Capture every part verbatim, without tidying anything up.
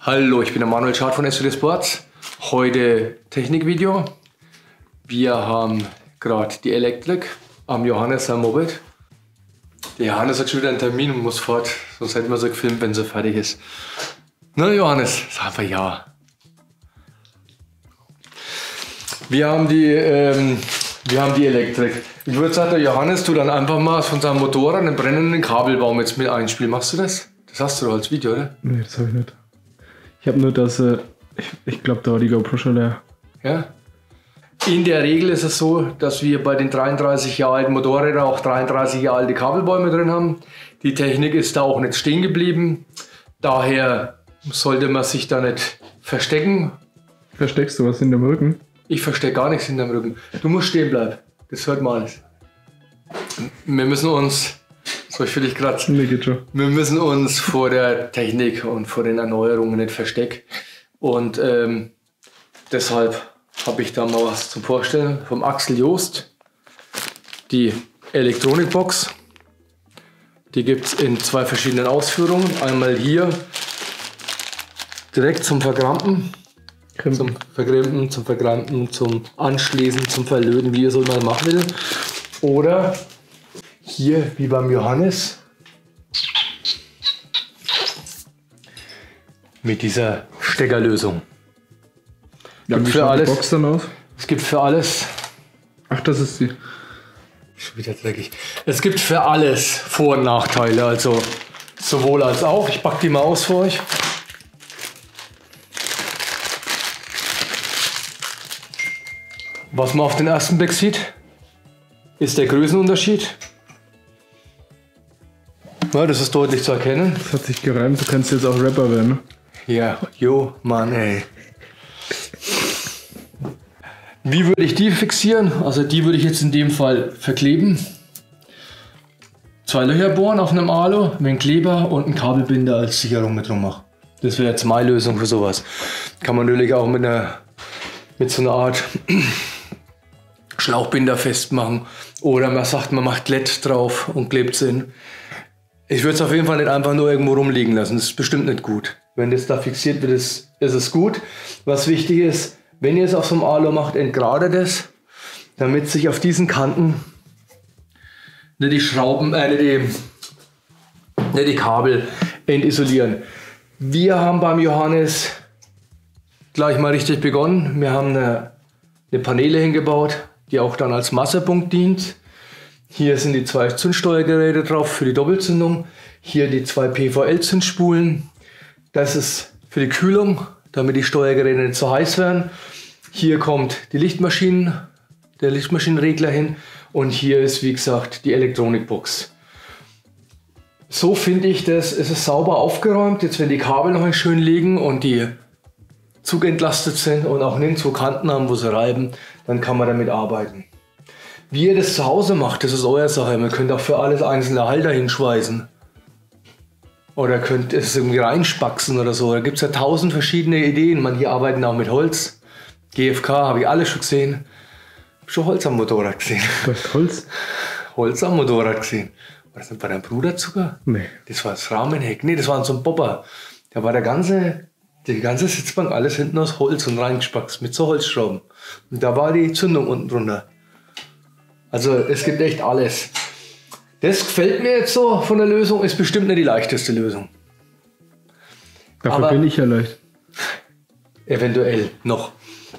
Hallo, ich bin der Manuel Schad von S V D Sports. Heute Technikvideo. Wir haben gerade die Elektrik am Johannes sein Moped. Der Johannes hat schon wieder einen Termin und muss fort, sonst hätten wir so gefilmt, wenn sie fertig ist. Na Johannes, sag einfach ja. Wir haben die, ähm, wir haben die Elektrik. Ich würde sagen, der Johannes tut dann einfach mal von seinem Motorrad einen brennenden Kabelbaum jetzt mit einspielen. Machst du das? Das hast du doch als Video, oder? Nee, das habe ich nicht. Ich habe nur das, äh, ich, ich glaube, da war die GoPro schon leer. Ja. In der Regel ist es so, dass wir bei den dreiunddreißig Jahre alten Motorrädern auch dreiunddreißig Jahre alte Kabelbäume drin haben. Die Technik ist da auch nicht stehen geblieben. Daher sollte man sich da nicht verstecken. Versteckst du was hinterm Rücken? Ich verstecke gar nichts hinterm Rücken. Du musst stehen bleiben. Das hört man alles. Wir müssen uns, soll ich für dich kratzen? Nee, geht schon. Wir müssen uns vor der Technik und vor den Erneuerungen nicht verstecken. Und ähm, deshalb habe ich da mal was zum Vorstellen vom Axel Joost. Die Elektronikbox. Die gibt es in zwei verschiedenen Ausführungen. Einmal hier direkt zum Vergrampen. Zum Vergrimpen, zum Vergrampen, zum Anschließen, zum Verlöten, wie ihr so mal machen will. Oder hier wie beim Johannes mit dieser Steckerlösung. Ja, gibt wie für schaut alles, die Box dann aus? Es gibt für alles. Ach, das ist die. Schon wieder dreckig. Es gibt für alles Vor- und Nachteile, also sowohl als auch. Ich packe die mal aus für euch. Was man auf den ersten Blick sieht, ist der Größenunterschied. Ja, das ist deutlich zu erkennen. Das hat sich gereimt, du kannst jetzt auch Rapper werden, ne? Ja, jo, Mann, ey. Wie würde ich die fixieren? Also die würde ich jetzt in dem Fall verkleben. Zwei Löcher bohren auf einem Alu, mit einem Kleber und einen Kabelbinder als Sicherung mit drum machen. Das wäre jetzt meine Lösung für sowas. Kann man natürlich auch mit einer mit so einer Art Schlauchbinder festmachen. Oder man sagt, man macht L E D drauf und klebt es hin. Ich würde es auf jeden Fall nicht einfach nur irgendwo rumliegen lassen. Das ist bestimmt nicht gut. Wenn das da fixiert wird, ist, ist es gut. Was wichtig ist, wenn ihr es auf so einem Alu macht, entgradet es, damit sich auf diesen Kanten nicht die Schrauben, äh, nicht, die, nicht die Kabel entisolieren. Wir haben beim Johannes gleich mal richtig begonnen. Wir haben eine, eine Paneele hingebaut, die auch dann als Massepunkt dient. Hier sind die zwei Zündsteuergeräte drauf für die Doppelzündung. Hier die zwei P V L-Zündspulen. Das ist für die Kühlung, damit die Steuergeräte nicht so heiß werden. Hier kommt die Lichtmaschinen, der Lichtmaschinenregler hin. Und hier ist, wie gesagt, die Elektronikbox. So finde ich das, es ist sauber aufgeräumt. Jetzt, wenn die Kabel noch schön liegen und die zugentlastet sind und auch nirgendwo Kanten haben, wo sie reiben, dann kann man damit arbeiten. Wie ihr das zu Hause macht, das ist eure Sache. Man könnt auch für alles einzelne Halter hinschweißen. Oder könnt es irgendwie reinspaxen oder so. Da gibt es ja tausend verschiedene Ideen. Manche arbeiten auch mit Holz. G F K habe ich alle schon gesehen. Hab schon Holz am Motorrad gesehen. Was, Holz? Holz am Motorrad gesehen. War das nicht bei deinem Bruder sogar? Nee. Das war das Rahmenheck. Nee, das war so ein Bobber. Da war der ganze... Die ganze Sitzbank, alles hinten aus Holz und reingespackst mit so Holzschrauben. Und da war die Zündung unten drunter. Also es gibt echt alles. Das gefällt mir jetzt so von der Lösung, ist bestimmt nicht die leichteste Lösung. Dafür Aber bin ich ja leicht. Eventuell noch.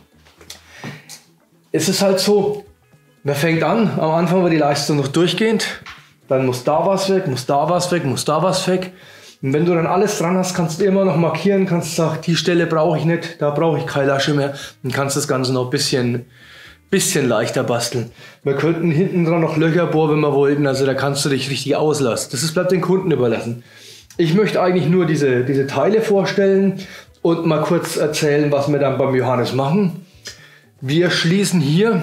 Es ist halt so, man fängt an, am Anfang war die Leistung noch durchgehend. Dann muss da was weg, muss da was weg, muss da was weg. Und wenn du dann alles dran hast, kannst du immer noch markieren, kannst sagen, die Stelle brauche ich nicht, da brauche ich keine Lasche mehr. Dann kannst du das Ganze noch ein bisschen, bisschen leichter basteln. Wir könnten hinten dran noch Löcher bohren, wenn wir wollten, also da kannst du dich richtig auslassen. Das ist, bleibt den Kunden überlassen. Ich möchte eigentlich nur diese, diese Teile vorstellen und mal kurz erzählen, was wir dann beim Johannes machen. Wir schließen hier,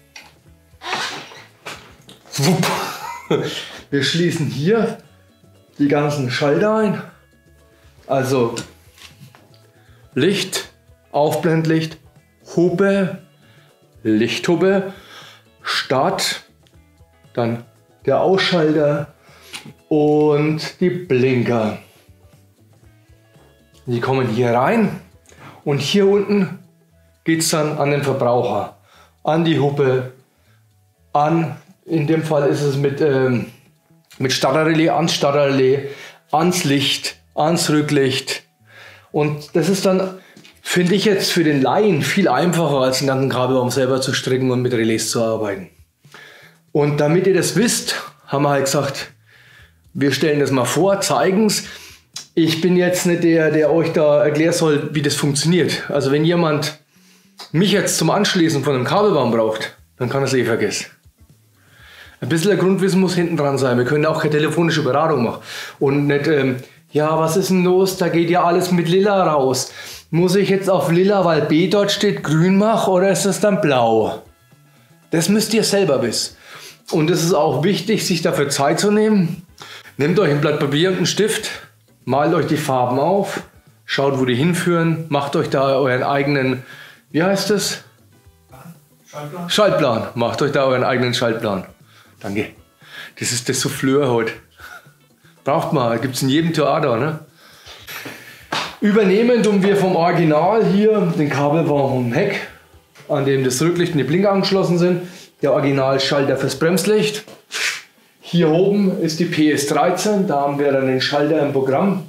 wir schließen hier die ganzen Schalter ein, also Licht, Aufblendlicht, Hupe, Lichthupe, Start, dann der Ausschalter und die Blinker. Die kommen hier rein und hier unten geht es dann an den Verbraucher, an die Hupe, an, in dem Fall ist es mit, ähm, mit Starterrelais, ans Starterrelais, ans Licht, ans Rücklicht. Und das ist dann, finde ich jetzt für den Laien viel einfacher, als den ganzen Kabelbaum selber zu stricken und mit Relais zu arbeiten. Und damit ihr das wisst, haben wir halt gesagt, wir stellen das mal vor, zeigen es. Ich bin jetzt nicht der, der euch da erklären soll, wie das funktioniert. Also wenn jemand mich jetzt zum Anschließen von einem Kabelbaum braucht, dann kann er es eh vergessen. Ein bisschen der Grundwissen muss hinten dran sein. Wir können auch keine telefonische Beratung machen. Und nicht, ähm, ja, was ist denn los? Da geht ja alles mit Lila raus. Muss ich jetzt auf Lila, weil B dort steht, grün machen oder ist das dann blau? Das müsst ihr selber wissen. Und es ist auch wichtig, sich dafür Zeit zu nehmen. Nehmt euch ein Blatt Papier und einen Stift, malt euch die Farben auf, schaut, wo die hinführen, macht euch da euren eigenen, wie heißt das? Schaltplan. Schaltplan. Macht euch da euren eigenen Schaltplan. Danke. Das ist das Souffleur heute. Braucht man, gibt es in jedem Theater, ne? Übernehmen tun wir vom Original hier den Kabelbaum vom Heck, an dem das Rücklicht und die Blinker angeschlossen sind. Der Originalschalter fürs Bremslicht. Hier oben ist die P S dreizehn, da haben wir dann den Schalter im Programm.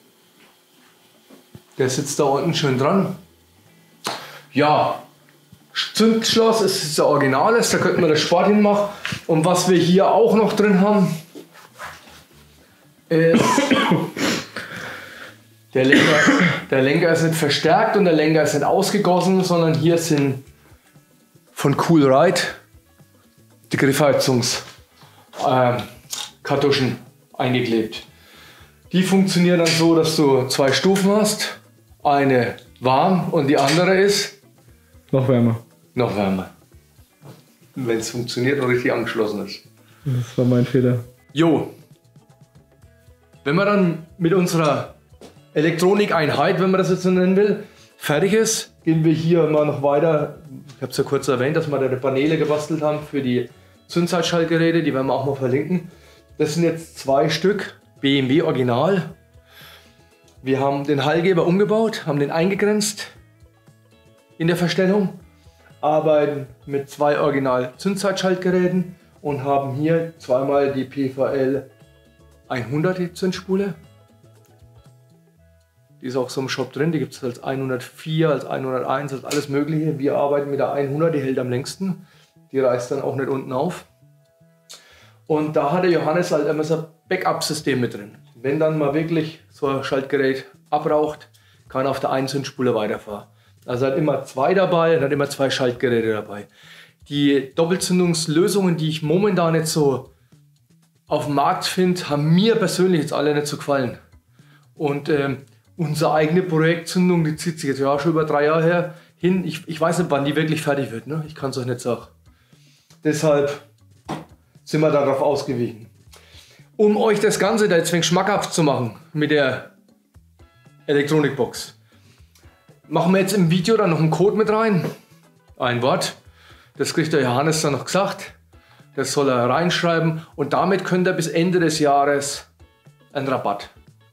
Der sitzt da unten schön dran. Ja, Zündschloss ist das Originales, da könnten wir das Sport hinmachen. Und was wir hier auch noch drin haben, ist der Lenker, der Lenker ist nicht verstärkt und der Lenker ist nicht ausgegossen, sondern hier sind von Cool Ride die Griffheizungskartuschen äh, eingeklebt. Die funktionieren dann so, dass du zwei Stufen hast. Eine warm und die andere ist noch wärmer. Noch wärmer. Wenn es funktioniert und richtig angeschlossen ist. Das war mein Fehler. Jo. Wenn man dann mit unserer Elektronikeinheit, wenn man das jetzt so nennen will, fertig ist, gehen wir hier mal noch weiter. Ich habe es ja kurz erwähnt, dass wir da die Paneele gebastelt haben für die Zündzeitschaltgeräte, die werden wir auch mal verlinken. Das sind jetzt zwei Stück B M W Original. Wir haben den Hallgeber umgebaut, haben den eingegrenzt in der Verstellung, arbeiten mit zwei Original Zündzeitschaltgeräten und haben hier zweimal die P V L hundert, die Zündspule. Die ist auch so im Shop drin, die gibt es als hundertvier, als hunderteins, als alles mögliche. Wir arbeiten mit der hundert, die hält am längsten. Die reißt dann auch nicht unten auf. Und da hat der Johannes halt immer so ein Backup-System mit drin. Wenn dann mal wirklich so ein Schaltgerät abraucht, kann auf der einen Zündspule weiterfahren. Also hat immer zwei dabei und hat immer zwei Schaltgeräte dabei. Die Doppelzündungslösungen, die ich momentan nicht so auf dem Markt finde, haben mir persönlich jetzt alle nicht so gefallen. Und ähm, unsere eigene Projektzündung, die zieht sich jetzt ja schon über drei Jahre her hin. Ich, ich weiß nicht, wann die wirklich fertig wird. Ne? Ich kann es euch nicht sagen. Deshalb sind wir darauf ausgewichen. Um euch das Ganze da jetzt wenig schmackhaft zu machen mit der Elektronikbox, machen wir jetzt im Video dann noch einen Code mit rein. Ein Wort. Das kriegt der Johannes dann noch gesagt. Das soll er reinschreiben. Und damit könnt ihr bis Ende des Jahres einen Rabatt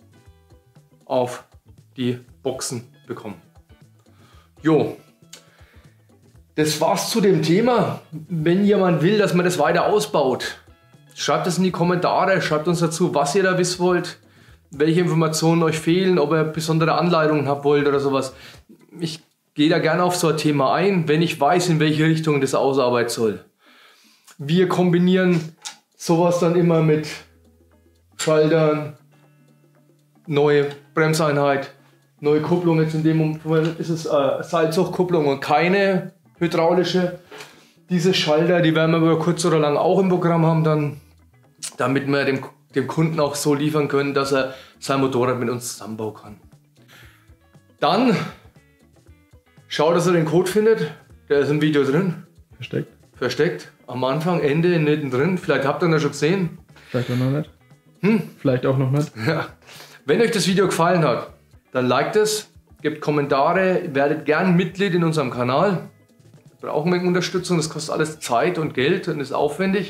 auf die Boxen bekommen. Jo. Das war's zu dem Thema. Wenn jemand will, dass man das weiter ausbaut, schreibt es in die Kommentare, schreibt uns dazu, was ihr da wissen wollt, welche Informationen euch fehlen, ob ihr besondere Anleitungen habt wollt oder sowas. Ich gehe da gerne auf so ein Thema ein, wenn ich weiß, in welche Richtung das ausarbeiten soll. Wir kombinieren sowas dann immer mit Schaltern, neue Bremseinheit, neue Kupplung. Jetzt in dem Moment ist es äh, Seilzugkupplung und keine hydraulische. Diese Schalter, die werden wir über kurz oder lang auch im Programm haben, dann, damit wir dem, dem Kunden auch so liefern können, dass er sein Motorrad mit uns zusammenbauen kann. Dann schaut, dass er den Code findet. Der ist im Video drin. Versteckt. Versteckt. Am Anfang, Ende, mittendrin. Vielleicht habt ihr ihn ja schon gesehen. Vielleicht auch noch nicht. Hm? Vielleicht auch noch nicht. Ja. Wenn euch das Video gefallen hat, dann liked es, gebt Kommentare, werdet gern Mitglied in unserem Kanal. Wir brauchen eine Unterstützung, das kostet alles Zeit und Geld und ist aufwendig.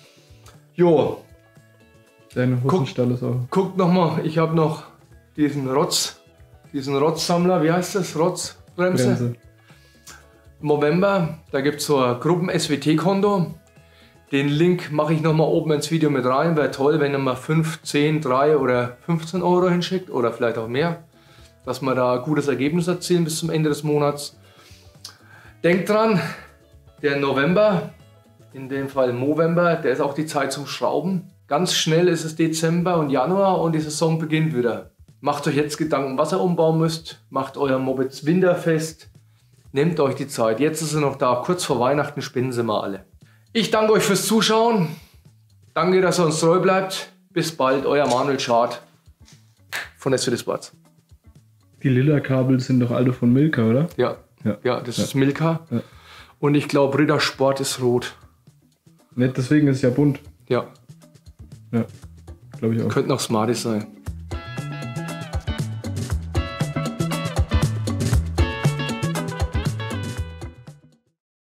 Jo. Deine Hosenstall ist auch. Guckt nochmal, ich habe noch diesen Rotz, diesen Rotzsammler, wie heißt das? Rotzbremse? Bremse. Im November, da gibt es so ein Gruppen-S W T-Konto. Den Link mache ich nochmal oben ins Video mit rein. Wäre toll, wenn ihr mal fünf, zehn, drei oder fünfzehn Euro hinschickt oder vielleicht auch mehr. Dass wir da ein gutes Ergebnis erzielen bis zum Ende des Monats. Denkt dran, der November, in dem Fall Movember, der ist auch die Zeit zum Schrauben. Ganz schnell ist es Dezember und Januar und die Saison beginnt wieder. Macht euch jetzt Gedanken, was ihr umbauen müsst. Macht euer Moped winterfest. Nehmt euch die Zeit. Jetzt ist er noch da. Kurz vor Weihnachten spinnen sie mal alle. Ich danke euch fürs Zuschauen. Danke, dass ihr uns treu bleibt. Bis bald. Euer Manuel Schad von S W T Sports. Die lila Kabel sind doch alle von Milka, oder? Ja, ja, ja das ja. ist Milka. Ja. Und ich glaube, Rittersport ist rot. Nicht deswegen ist es ja bunt. Ja. Ja, glaube ich auch. Könnte noch Smarties sein.